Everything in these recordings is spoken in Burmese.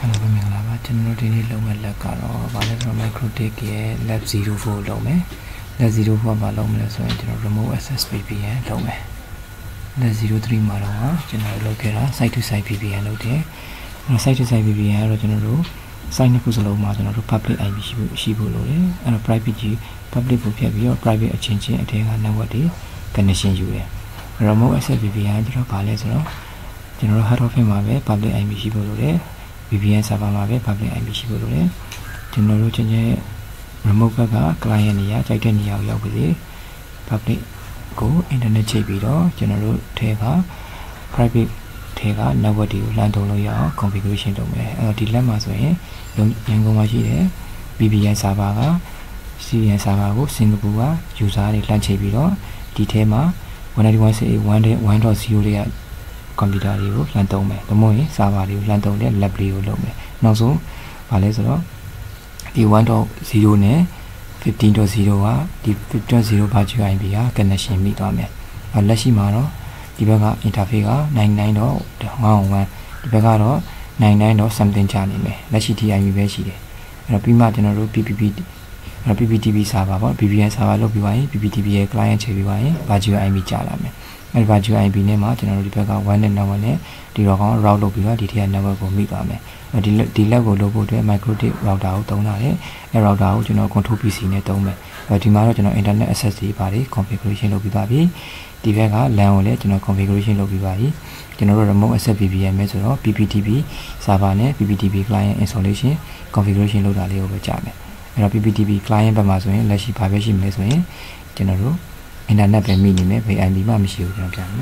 Hello မင်္ဂလာပါကျွန်တော်တို့ဒီနေ့လုပ်မဲ့လက်ကတော့ဗာလဲဆိုတော့ Microtik ရဲ့ Lab 04လုပ်မယ် Lab 04မှာလုပ်မလဲဆိုရင်ကျွန်တော် Remote Access VPN လုပ်မယ် Lab 03မှာတော့ကျွန်တော်လုပ်ခဲ့တာ Site to Site VPN လုပ်တယ်။ Site to Site VPN ကတော့ကျွန်တော်တို့ site နှစ်ခုစလုံးမှာကျွန်တော်တို့ public IP ရှိဖို့လိုတယ်။အဲ့တော့ private ကြီး public ကိုဖြတ်ပြီးတော့ private အချင်းချင်းအထက်က network တွေ connection ယူတယ်။ Remote Access VPN ကျွန်တော်ဗာလဲဆိုတော့ကျွန်တော်တို့ head office မှာပဲ public IP ရှိဖို့လိုတယ်။ VPN server မှာပဲ public IP ရှိဖို့လိုတယ်ကျွန်တော်တို့ချင်းချင်း remote ဘက်က client နေရာကြိုက်တဲ့နေရာကိုရောက်ပါစေ public ကို internet ချိတ်ပြီးတော့ကျွန်တော်တို့ထဲက private ထဲက network တွေကိုလမ်းသုံးလို့ရအောင် configuration လုပ်မယ်အဲ့တော့ဒီလက်မှာဆိုရင်ရန်ကုန်မှာရှိတဲ့ VPN server က CN server ကို စင်ကာပူက user တွေလမ်းချိတ်ပြီးတော့ဒီထဲမှာ 191.1.0 တွေကကွန်ပျူတာတွေကိုလမ်းသုံးမယ်ဒါမှမဟုတ်ရင် server တွေကိုလမ်းသုံးတဲ့ lab လေးကိုလုပ်မယ်နောက်ဆုံးဗာလဲဆိုတော့ဒီ 1.0 နဲ့ 15.0 ကဒီ 15.0 virtual IP က connection မိသွားမယ်လက်ရှိမှာတော့ဒီဘက်က interface က 99.101 ဒီဘက်ကတော့ 99.something ချနေမယ်လက်ရှိ TIP ပဲရှိတယ်အဲ့တော့ပြီးမှကျွန်တော်တို့ PPTP server ပေါ့ VPN server လုပ်ပြီးပါရင် PPTP ရဲ့ client ချိန်ပြီးပါရင် virtual IP ကြာလာမယ်အဲ့ virtual IP နဲ့မှာကျွန်တော်တို့ဒီဘက်က one net network နဲ့ဒီတော့ကောင် route လုပ်ပြီးတော့ဒီထက် network ကိုမိသွားမယ်ဒီလက်ကိုလုပ်ဖို့အတွက် Microtik router ကိုသုံးထားတယ်အဲ့ router ကိုကျွန်တော် control PC နဲ့သုံးမယ်ဒီမှာတော့ကျွန်တော် internet access တွေပါတယ် configuration လုပ်ပြီးပါပြီဒီဘက်က LAN ကိုလည်းကျွန်တော် configuration လုပ်ပြီးပါပြီကျွန်တော်တို့ remote access VPN ပဲဆိုတော့ PPTP server နဲ့ PPTP client installation configuration လုပ်တာလေးကိုပဲကြာမယ်အဲ့တော့ PPTP client ဘက်မှာဆိုရင်လက်ရှိဘာပဲရှိမလဲဆိုရင်ကျွန်တော်တို့ internet ပဲမိနေမယ် IP မှမရှိဘူးကျွန်တော်ပြန်မယ်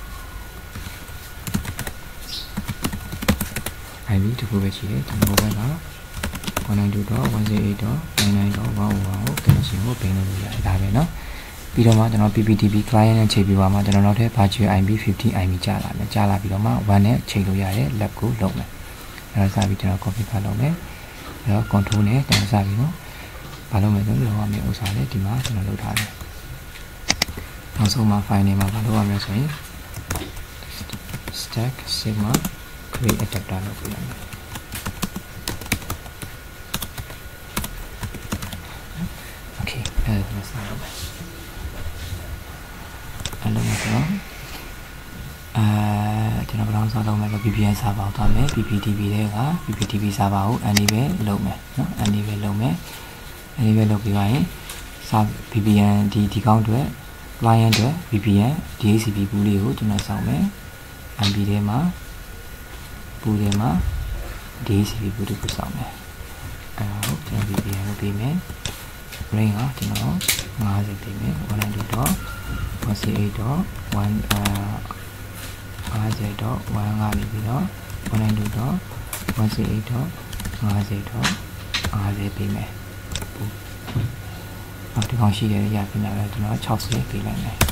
IP တခုပဲရှိတယ်ကျွန်တော်ဘက်က 192.168.99.101 ကို connection ကိုပြင်လို့ရတယ်ဒါပဲเนาะပြီးတော့မှကျွန်တော် PPTP client နဲ့ချိန်ပြီးပါမှကျွန်တော်နောက်ထပ် virtual IP 50 IP ကြာလာမယ်ကြာလာပြီးတော့မှ one နဲ့ချိန်လို့ရတယ် lab ကိုလုပ်မယ်အဲ့ဒါစပြီးကျွန်တော် configure လုပ်မယ်အဲ့တော့ control နဲ့ကျွန်တော်စပြီးတော့ဘာလုပ်မလဲဆိုတော့လုပ်ရမယ့်ဥစ္စာလေးဒီမှာကျွန်တော်လုပ်ထားတယ်နောက်ဆုံးမှာ file နဲ့မှာဘာလုပ်ရမလဲဆိုရင် stack sigma create adapter လုပ်ပြရမယ် okay အဲ့ဒါစအောင်ပဲအဲ့လိုမျိုးဆိုကျွန်တော်ဘယ်လောက်စလုပ်မလဲ VPN server ကိုသွားမယ် PPTP တွေက PPTP server ကို enable လုပ်မယ်เนาะ enable လုပ်မယ် enable လုပ်ပြီးပါရင် VPN ဒီကောင်းတွေ client တွေ VPN DHCP ဘူးလေးကိုကျွန်တော်စောင့်မယ် MP ထဲမှာဘူးထဲမှာ DHCP ဘူးတစ်ခုစောင့်မယ်အဲ့တော့ကျွန်တော် VPN ကိုပေးမယ် range ကကျွန်တော်50ပေးမယ် 192.168.1 50.1 ကနေပြီးတော့ 192.168.50 ပေးမယ်ဒီကောင်ရှိတယ်ရပြင်လာတယ်ကျွန်တော်60ပေးလိုက်မယ်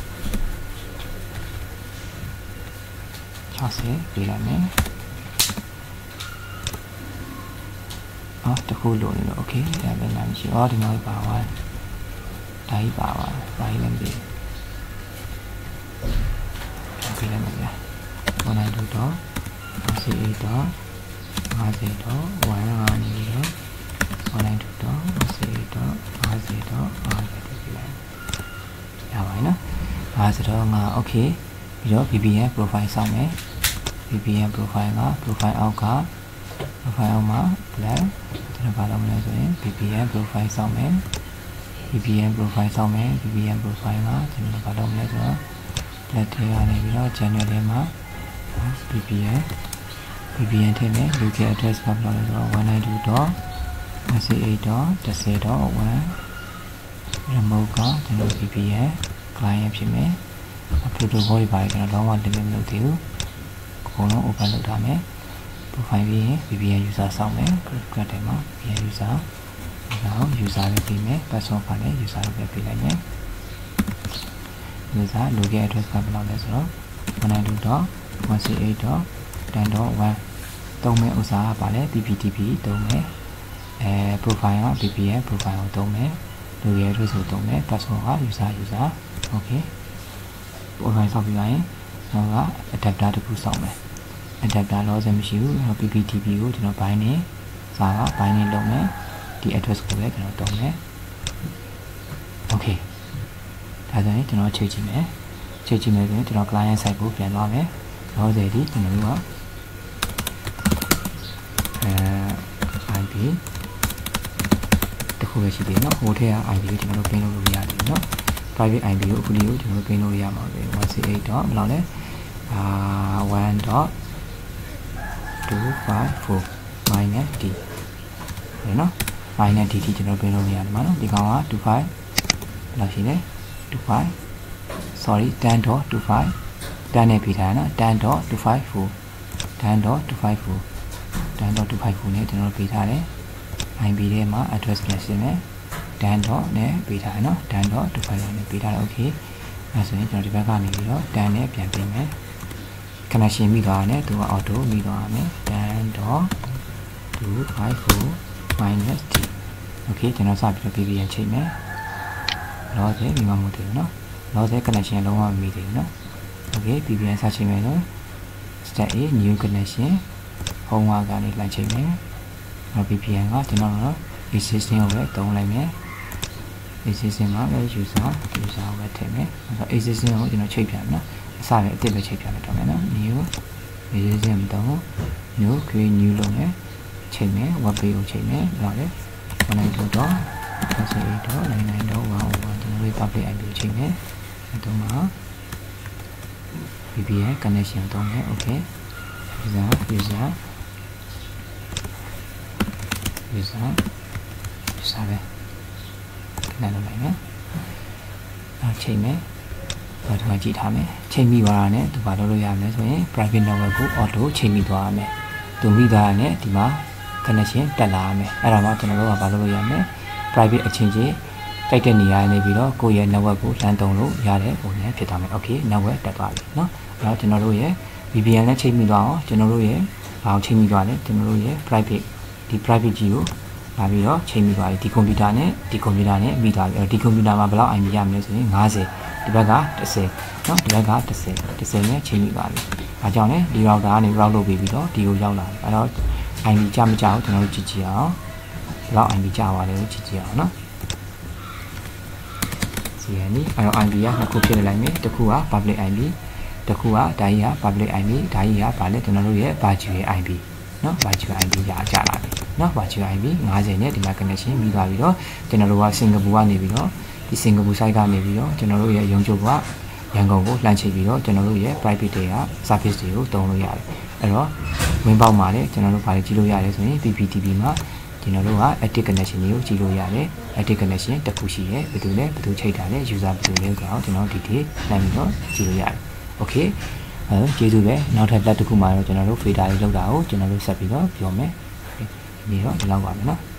60ပေးလိုက်မယ်တခုလို့လို့ okay ဒါပဲလားမရှိဒီမှာပါသွားတယ်ဒါကြီးပါသွားတယ်ဘာကြီးလဲမသိဘူးပေးလိုက်မယ်ဗျာ192.168.50.1 နေပြီးတော့ 192.168.50.50 ပေးလိုက်ရပါပြီနော်ဒါဆိုတော့ငါ okay ပြီးတော့ VPN profile စောင့်မယ် VPN profile က profile အောက်က profile အောက်မှာ black ကျွန်တော်ဘာလုပ်မလဲဆိုရင် VPN profile စောင့်မယ် VPN profile စောင့်မယ် VPN profile ကကျွန်တော်ဘာလုပ်မလဲဆိုတော့ black ထဲကနေပြီးတော့ channel ထဲမှာ VPN ထည့်မယ် local address ကဘယ်လိုလဲဆိုတော့ 192.168.10.1 remote ကကျွန်တော် VPN client ဖြစ်မယ် protocol တွေပါတယ်ကျွန်တော်လုံးဝ limit မလုပ်သေးဘူးအကုန်လုံး open လုပ်ထားမယ် profile ပြီးရင် VPN user စောင့်မယ် group ထဲမှာ VPN user နောက် user ပဲပေးမယ် password ကလည်း user ပဲပေးလိုက်မယ် user local address ကဘယ်လိုလဲဆိုတော့ 192.168.10.1 သုံးမဲ့ဥစ္စာကပါလဲ PPTP သုံးမယ်profile က VPN profile ကိုသုံးမယ် local address ကိုသုံးမယ် password က user okay profile ဆောက်ပြီးရင်ကျွန်တော်က adapter တစ်ခုစောင့်မယ် adapter လောစမရှိဘူး PPTP ကိုကျွန်တော်ဘိုင်းနေစာကဘိုင်းနေလုပ်မယ်ဒီ address ကိုပဲကျွန်တော်တုံးမယ် okay ဒါဆိုရင်ကျွန်တော်ချိန်ကြည့်မယ်ဆိုရင်ကျွန်တော် client site ကိုပြန်သွားမယ်လောစဒီကျွန်တော်ကIP တခုပဲရှိသေးတယ်เนาะဟိုထက်က IP ကိုကျွန်တော်တို့ပြင်လို့ရတယ်เนาะ private IP ကိုအခုလေးကိုကျွန်တော်တို့ပြင်လို့ရမှာပဲ 168. ဘယ်လောက်လဲ1.254 minus d เนาะ minus d ที่ကျွန်တော်ပြင်လို့ရတယ်မှာเนาะဒီကောင်က25လောက်ရှိတယ်25 sorry 10.25 10နဲ့ပြီးထားเนาะ 10.254 10.254 10.254 နဲ့ကျွန်တော်တို့ပြီးထားတယ် IP ထဲမှာ address နဲ့ရှင်းမယ် 10. နဲ့ပေးထားเนาะ 10.25 နဲ့ပေးထားတယ် okay အဲဆိုရင်ကျွန်တော်ဒီဘက်ကနေပြီးတော့10နဲ့ပြန်ပေးမယ် connection မိသွားတယ်သူက auto မိသွားမယ် 10.254 minus d okay ကျွန်တော်စပြီးတော့ PPN ချိန်မယ်လောဆယ်မိမမို့တယ်เนาะလောဆယ် connection လုံးဝမမိသေးဘူးเนาะ okay PPN စချိန်မယ်ဆို start a new connection home ကနေလိုက်ချိန်မယ်VPN ကကျွန်တော်တို့ existing ကိုပဲတုံးလိုက်မယ် existing မှာပဲ user ကိုပဲထည့်မယ်အဲ့တော့ existing ကိုကျွန်တော်ချိန်ပြမယ်နော်အစပဲအစ်စ်ပဲချိန်ပြမယ်တော့မယ်နော် new existing မတုံး new create new လုပ်မယ်ချိန်မယ် web page ကိုချိန်မယ်ဟုတ်တယ် 192.168.99.101 ကျွန်တော်တို့ public IP ကိုချိန်မယ်အဲ့တော့မှာ VPN connection တုံးမယ် okay userပဲခဏလုပ်လိုက်မယ်ချိန်မယ်ဘာတော့ကြည့်ထားမယ်ချိန်ပြီးသွားတာနဲ့သူဘာလုပ်လို့ရမလဲဆိုရင် private network ကို auto ချိန်ပြီးသွားရမယ်သူမိသွားတာနဲ့ဒီမှာ connection တက်လာရမယ်အဲ့ဒါမှကျွန်တော်တို့ကဘာလုပ်လို့ရမလဲ private အချင်းချင်းတိုက်တဲ့နေရာနေပြီးတော့ကိုယ့်ရဲ့ network ကိုလမ်းတုံလို့ရတဲ့ပုံနဲ့ဖြစ်သွားမယ် okay network တက်သွားပြီเนาะအဲ့တော့ကျွန်တော်တို့ရဲ့ VPN နဲ့ချိန်ပြီးသွားအောင်ကျွန်တော်တို့ရဲ့ဘာကိုချိန်ပြီးသွားလဲကျွန်တော်တို့ရဲ့ private ဒီ private ကြီးကိုလာပြီးတော့ချိန်ပြီးသွားပြီဒီကွန်ပျူတာနဲ့မိသွားပြီအဲ့ဒီကွန်ပျူတာမှာဘယ်လောက် IP ရမလဲဆိုရင်50ဒီဘက်က10เนาะဒီဘက်က10နဲ့ချိန်ပြီးသွားပြီဒါကြောင့်လည်းဒီ router ကနေ route လုပ်ပြီးတော့ဒီကိုရောက်လာပြီအဲ့တော့ IP ကြမကြအောင်ကျွန်တော်တို့ကြည့်ကြည့်အောင်ဘယ်လောက် IP ကြပါလဲကိုကြည့်ကြည့်အောင်เนาะစီရနီအဲ့တော့ IP ကနှစ်ခုဖြစ်လိုက်မယ်တစ်ခုက public IP တစ်ခုကဒါကြီးက public IP ဒါကြီးကဘာလဲကျွန်တော်တို့ရဲ့ virtual IP เนาะ virtual IP ရကြလာပြီเนาะ virtual IP 50နဲ့ဒီမှာ connection ပြီးသွားပြီးတော့ကျွန်တော်တို့ကစင်ကာပူကနေပြီးတော့ဒီစင်ကာပူ site ကနေပြီးတော့ကျွန်တော်တို့ရဲ့ရုံးချုပ်ကရန်ကုန်ကိုလှမ်းချိတ်ပြီးတော့ကျွန်တော်တို့ရဲ့ private တွေက service တွေကိုတုံးလို့ရတယ်အဲ့တော့ဝင်ပေါက်မှာလည်းကျွန်တော်တို့ဘာတွေကြည့်လို့ရတယ်ဆိုရင် PPTP မှာကျွန်တော်တို့က active connection တွေကိုကြည့်လို့ရတယ် active connection တစ်ခုရှိရဲဘယ်သူလဲဘယ်သူချိတ်တာလဲ user ဘယ်သူလဲဆိုတော့ကျွန်တော်ဒီဒီလှမ်းပြီးတော့ကြည့်လို့ရတယ် okay ကျေးဇူးပဲနောက်ထပ်လက်တစ်ခုမှာတော့ကျွန်တော်တို့ fader လေးလောက်တာကိုကျွန်တော်တို့ဆက်ပြီးတော့ပြောမယ်ဒီတော့ဒီလောက်ပါမယ်နော်